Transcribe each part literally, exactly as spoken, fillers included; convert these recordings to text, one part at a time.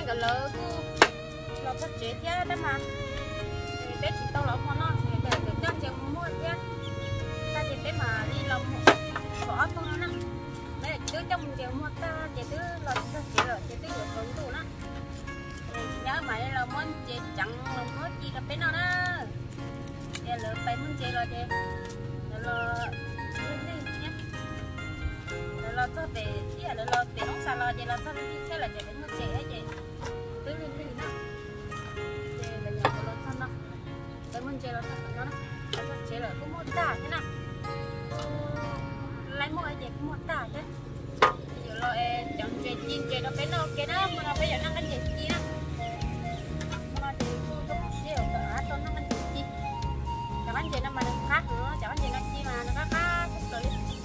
cái lỡ nó phát chế thế đấy mà bé chỉ tao lỡ món nó để để cho chị mua thế ta chỉ bé mà đi làm xóa con nó nè bé chỉ đứa trong chị mua ta chỉ đứa là ta chỉ là chỉ đứa được hưởng tụ nó nhớ mà là món chị chẳng là món gì là bé nào đó để lỡ bé món chị rồi chị là lo cho về thì là lo về nông sản lo thì lo cho đi thế là để đến nó chế đấy chị tới lên lên đó chế là nhà lo cho nó tới muốn chế lo cho nó nó cho chế là cũng một tả thế nào lấy một cái gì cũng một tả thế giờ lo chọn chế chín chế nó bên nó cái đó mà nó bây giờ nó ăn chế chín á mà thì tôi cũng xíu cả tôi nó ăn chế chín chẳng ăn chế nó mà được khác nữa chẳng ăn chế nó chi mà nó khác khác rồi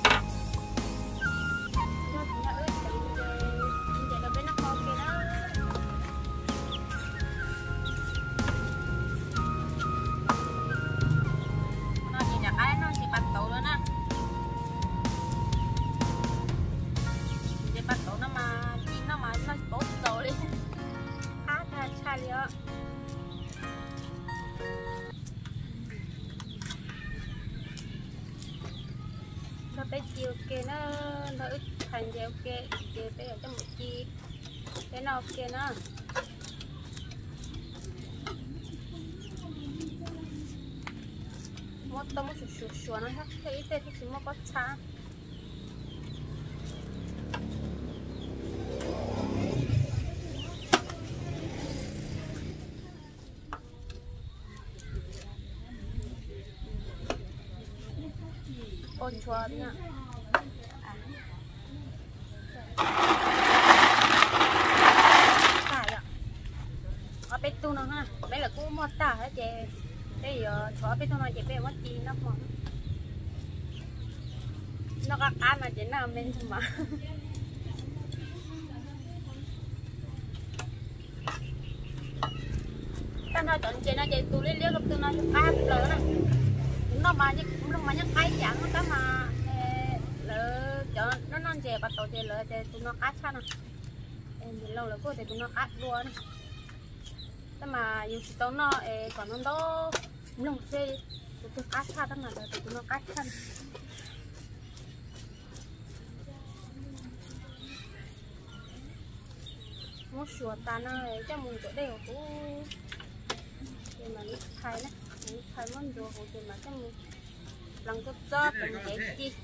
cái chiều kia nó nó ít thành chiều kia chiều tới ở trong một chi cái nào kia nó mất tao mất sụt sụt sụt nó hết cái ít thì chỉ mất có xa con chua nha tải ạ ở bên tu nó ha đây là cũng một tải hết chị đây giờ chó bên tu nó chị về mất chi nó mỏng nó có cá mà chỉ nào bên thôi mà ta nói chọn chị nó chị tu lấy liếc gặp tu nó cá lớn này nó mà như nó mà như cái chẳng nó cái mà lỡ cho nó non chè bắt đầu chè lỡ chè tụi nó cắt sao nè em thì lâu là cô thì tụi nó cắt luôn cái mà dù tụi nó còn nó đó nông chè tụi nó cắt sao đó mà tụi nó cắt sao một số ta nó cho mình chỗ đều cũng thì mà đi khai nè khai món đồ hồ thì mà cái lần chút cho mình để chi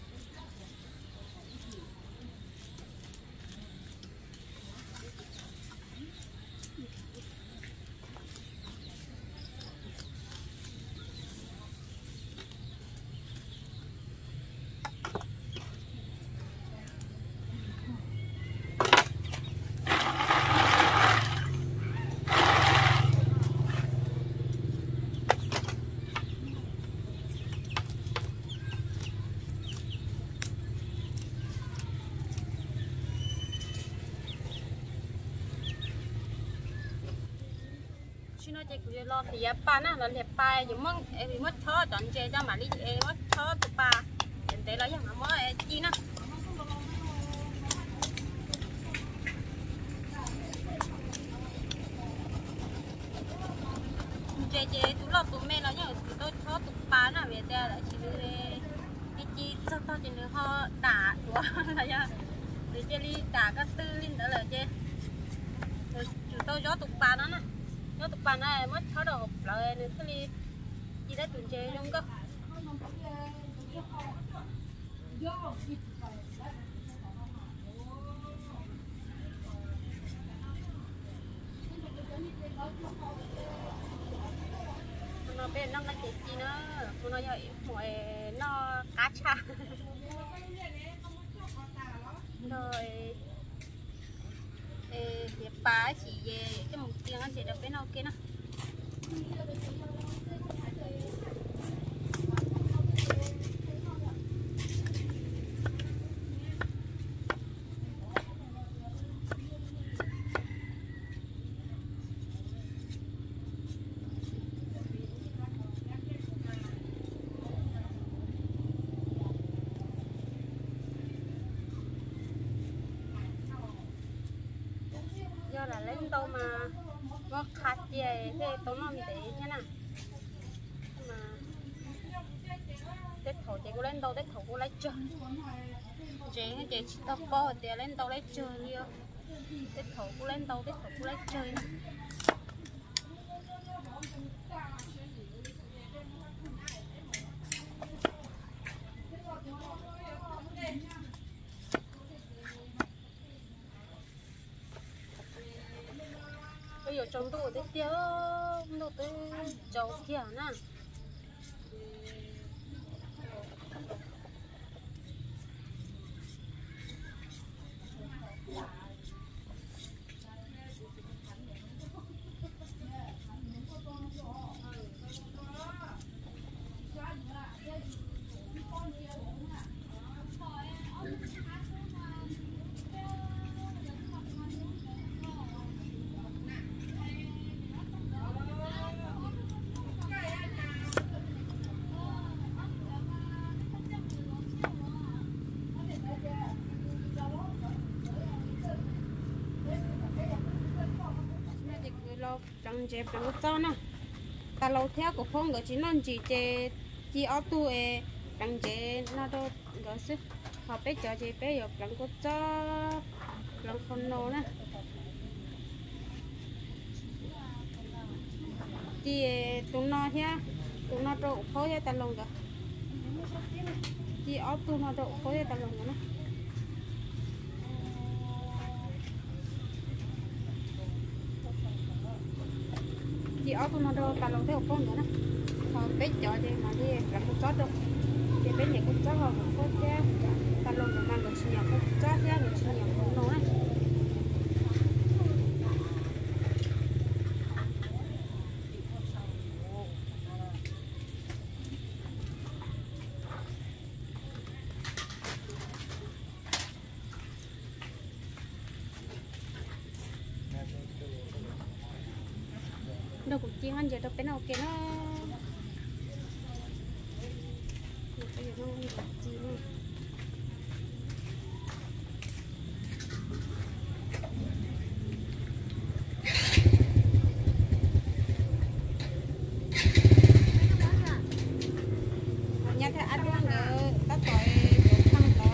nó chơi cũng lo thì pa nó là đẹp pa dùng mất em mất thớ chọn chơi cho mà đi em mất thớ tụi pa em thấy là giống nó mới chi nó chơi chơi tụi lo tụi mẹ nó nhớ tụi tôi thớ tụi pa nó về đây là chỉ đưa đi chi sao tao chỉ đưa họ đả của là nha để chơi đi đả các tư linh đó là chơi rồi tụi tôi gió tụi pa nó nè nó tụi bạn này mất tháo đầu hộp lại nên cái gì chỉ đã tụi chơi trong cơ nó bên nó cái gì nó nó vậy mọi nó cá cha rồi hiệp phá chỉ về cái mục tiêu nó sẽ được bên nào kia nè do là lấy đâu mà nó khát gì thế tao nó bị thế thế nào mà tết thổ thì cô lên đâu tết thổ cô lấy chơi chị chị chỉ tao bỏ thì lên đâu lấy chơi đi tết thổ cô lên đâu tết thổ cô lấy chơi bây giờ trong tôi tới tiêu nó tới cháu kia nè trăng chè trăng cho nè ta lâu theo của phong cái chỉ non chỉ chè chỉ ở tu e trăng chè nó đâu cái sự họ bé cho chè bé giờ trăng có cho trăng con nô nè chỉ tụi nó ha tụi nó đâu khó hết ta lâu cả chỉ ở tu nó đâu khó hết ta lâu nữa chị ở tụi nó đâu ta lâu theo con nữa nè còn bé chó thì mà đi làm con chó đâu thì bé nhảy con chó vào con chó cha ta lâu rồi mang được sinh nhật con chó cha được sinh nhật con nó này đâu cũng chi hơn giờ đâu bên nào kia nó bây giờ nó không chi nữa nhà thế ăn luôn nữa ta tỏi thăng tỏi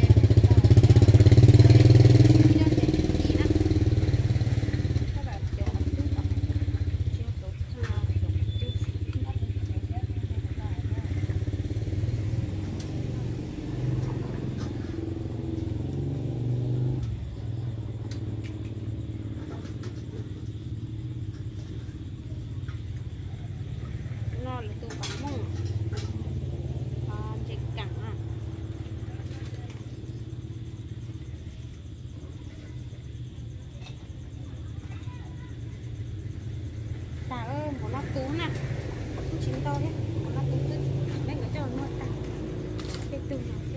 tú nè chín to đấy nó tú tư đây có cho nó ta cái từ nào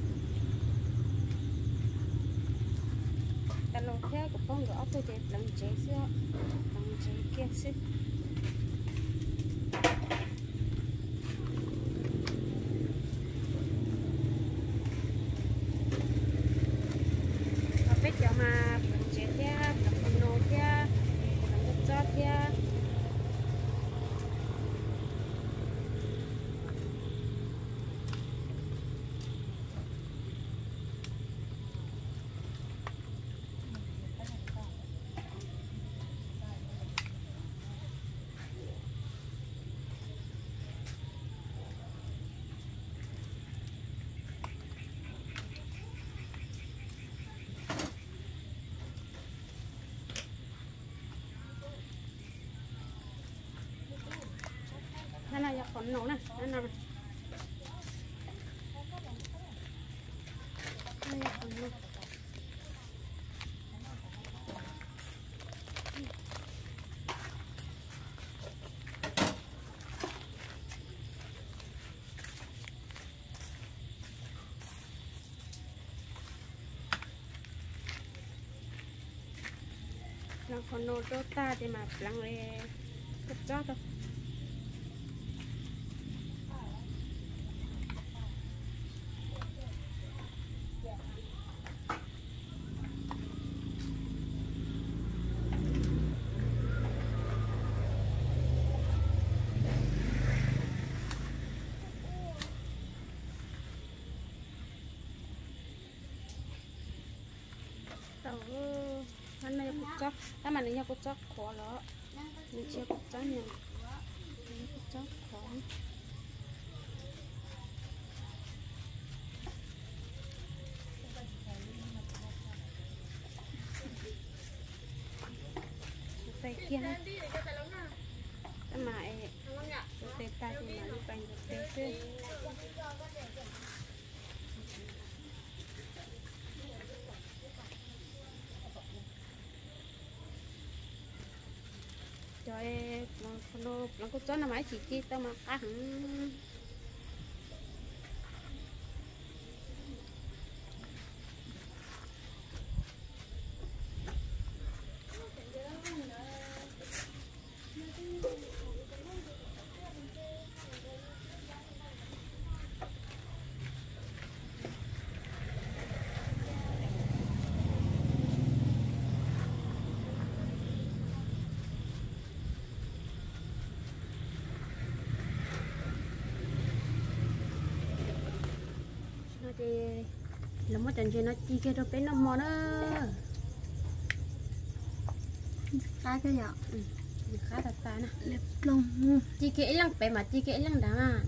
ta lột theo của con gõ tôi để làm chế xưa làm chế kia xưa và biết cho mà làm chế theo làm con nô theo làm cái cho theoนั่นน่ะอยากขนหนูนะนั่นน่ะนั่นอยากขนหนูเราขนหนูโตตาจะมาปลังเลยกดจ้อตัว chócถ้ามันนี่có chóc khó đó mình chưa có chóc nhiều có chóc khó tay kia này cái mại tay ta thì mà đi bành tay xuyên rồi nó nó có chó nó máy chỉ kia tao mà cá hẳn thì nó mới chẳng chơi nó chi kia đâu bé nó mò nó cái cái gì ừ, khá là ta nè đẹp luôn chi kia lăng bé mà chi kia lăng đá à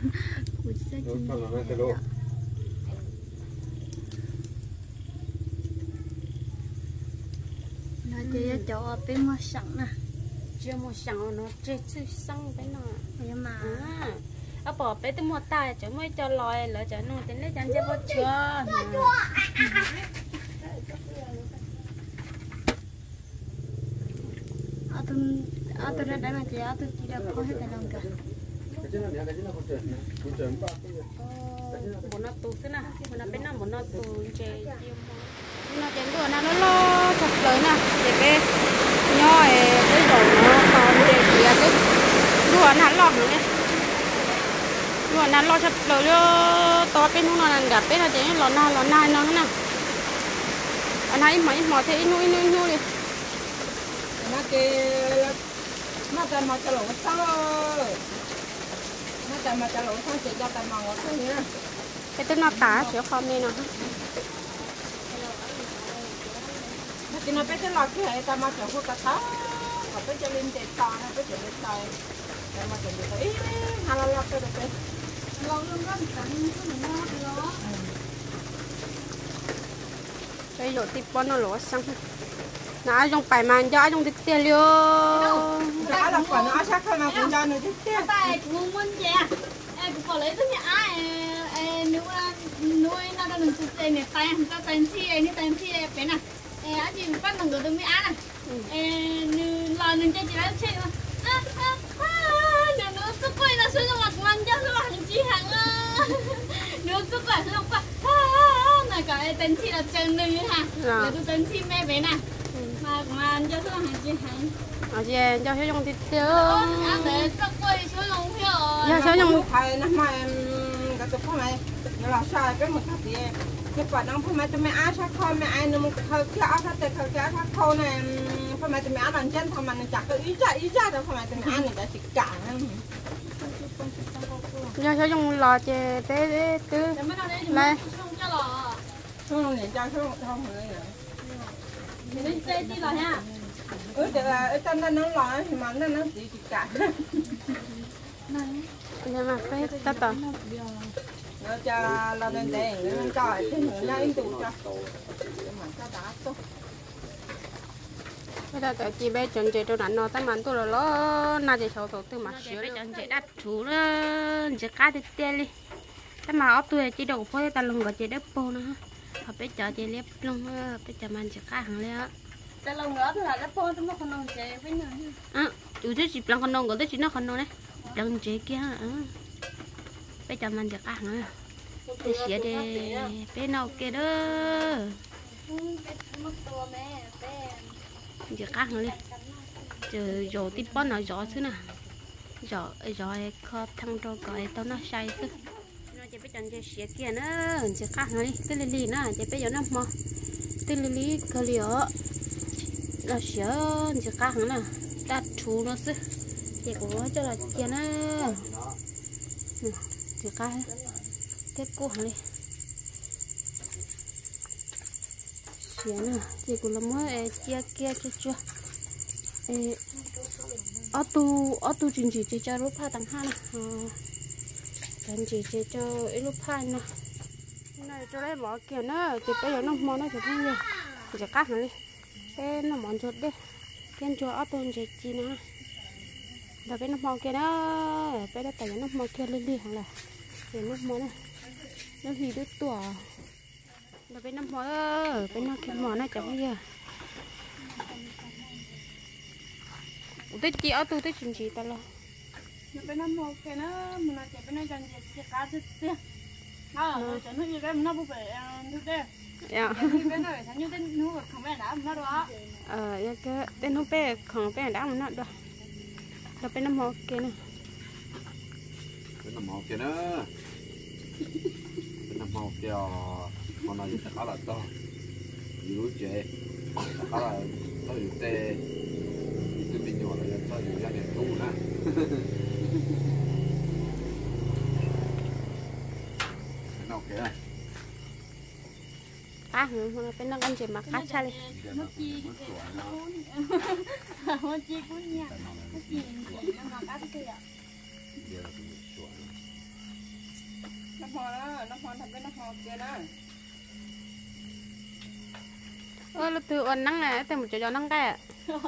nó chơi chỗ bên mua sẵn nè chưa mua sẵn nó chơi chơi xăng bé nó nhưng mà à ở bỏ bé tôi mua tay chứ mới cho lòi lỡ cho nó tính lấy chân chơi bớt chưa ở tôi ở tôi ra đây mà chị ở tôi chỉ được có hết cái lòng cả muốn nó tù thế nào muốn nó bên nào muốn nó tù chơi nó chén đùa nào nó lo thật lớn nè để cái nhoi cái rồi nó còn để gì cái đùa nó lọt nữa đùa nó lo thật lớn to bên nó là gặp bên là chén lọt na lọt na nó nè anh thấy mấy mỏ thấy nuôi nuôi nuôi đi nó kêu nó cho mà cho lỗ sao nó cho mà cho lỗ sao chỉ cho tao mò thôi nhá cái tên nó tả sữa không nên nào nó chỉ nó biết cái lọt cái hệ tao mà cho cô ta tháo và biết cho lên để to nó biết cho lên to tao mà cho được cái hà la lọt cái được cái lòng luôn có cắn cái nó nó cái rồi tiếp bọn nó lỗ xăng nó trong bài màn cho trong tiếp tiền luôn đó là quả nó chắc không nào cũng cho nó tiếp tiền tại cũng muốn gì à em cũng có lấy tất nhà ai nếu là nuôi nó đang được tiền này tay không có tiền chi này như tiền chi này phải nè em á chị bắt bằng được mới ăn này em như là nên cho chị lấy chơi mà à à à nếu nó sức quay là suy cho mặt ngoan cho nó hàng chi hàng à nếu sức quay nó qua à này cái tiền chi là chân nữ ha là tôi tiền chi mẹ bé nè mà mà cho nó hàng chi hàng à chị cho cho trong tiếp tiền ăn để sức quay số lòng phiếu giờ sao trong thầy nó mà cái tụi con này nó là sai cái một cái gì cái quả nó phải tụi mày ăn sao không mày ai nó một cái cái áo cái cái cái áo khô này phải tụi mày ăn bằng chân thằng mình chặt cái ý ra ý ra đâu phải tụi mày ăn người ta chỉ cả giờ sao trong lò chè té té tứ này không để cho không không người nữa mình lên chơi đi rồi nha ừ thì là ở trong đó nó lò thì mà nó nó chỉ chỉ cả nhưng mà phải tắt tờ nó cho là lên đèn nó cho cái người nó in tụ cho mà cho đá tốt bây giờ tụi chị bé chuẩn chị tôi đánh nó tao mình tôi là nó na chị sầu tôi từ mặt sữa chuẩn chị đặt chú đó chị cá thịt tê đi tao mà ốp tôi chị đầu phơi tao lồng gọi chị đếp bô nữa họ bé chờ chị lép lông bé chờ mình chị cá hàng lẽ tao lồng nữa là đếp bô tao nó không nồng chị với nhau à chú thích chị lần con nông gọi tới chị nó con nông đấy lần chị kia à bé chờ mình chị cá hàng nữa để xỉa để bé nào kia đó chị cá hàng lên chờ rồi tiếp bón nó gió chứ nè gió rồi kho thăng cho gọi tao nó say chứ chị bé chọn chị xỉa kia nữa chị cá hàng đi tới lì nữa chị bé giờ nó mò tới lì cơ liễu là xỉa chị cá hàng nè đã chú nó chứ chị cũng cho là kia nữa chị cá thế cô hàng đi xía nè chị cũng làm mới chia kia cho cho ở tu ở tu chuyện gì chị cho lúc pha tặng hai nè chuyện gì chị cho lúc pha nè này cho lấy bỏ kia nữa chị bây giờ nó mòn nó chụp như chị cắt nó đi cái nó mòn chụp đi cái cho ở tu chị chị nè rồi cái nó mòn kia đó cái đó tại nó mòn kia lên đi hàng là để nó mòn này nó hì đứt tủa rồi cái nó mòn cái nó kia mòn nó chụp bây giờ tôi chỉ ở tôi tôi chuyện gì ta lo nó bên nó mò cái nó mình là chạy bên nó dần dần chạy cá chết thế à rồi chạy nó như cái nó bự bể như thế dạ bên nó phải như thế nó không phải đá nó đó ờ ya cái tên nó bé không bé đá nó đó rồi bên nó mò kia nè bên nó mò kia nữa bên nó mò kia con này tất cả là to nhiều chế tất cả là to nhiều tê cái bên nhỏ là cho nhiều gia đình tu nè cái nào kìa à nó bên nó ăn chỉ mặc cá cha đi nó chi nó chi cũng nha nó chi nó mà cá cái ạ nó mò đó nó mò thằng cái nó mò kia đó ơ nó từ ôn nắng này từ một chỗ cho nắng cái ạ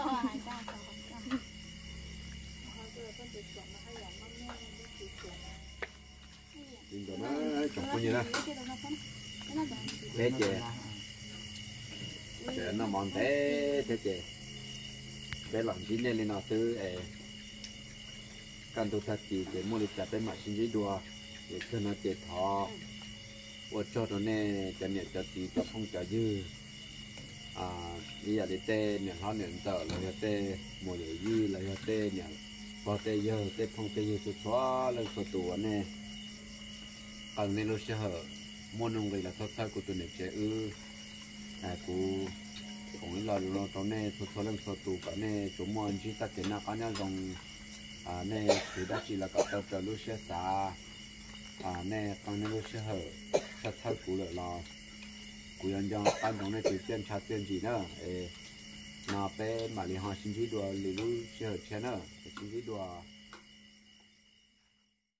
nhìn cho nó chọc coi như đó thế chè chè nó mòn thế thế chè cái lòng chín lên nó từ căn tu thật chỉ để mua được chặt tới mặt xin giấy đùa để cho nó chè thọ và cho nó nè cho nhẹ cho tí cho không cho dư à bây giờ để tê nhẹ họ nhẹ sợ là tê mua để dư là tê nhẹ có tê dơ tê không tê dơ chút xóa lên số tuổi nè còn nên lúc sẽ hở mua nông vậy là thoát ra của tụi này chế ư này của cũng là lo cho nên thoát thoát lên số tuổi cả nên chúng mua chỉ ta cái nào cái nào dòng à nên thì đã chỉ là cả tập trở lúc sẽ xả à nên còn nên lúc sẽ hở thoát ra của lợi là của nhân dân ban đầu này chỉ tiền trả tiền gì nữa nào bé mà li họ xin chỉ đùa li lúc sẽ hở chén nữa xin chỉ đùa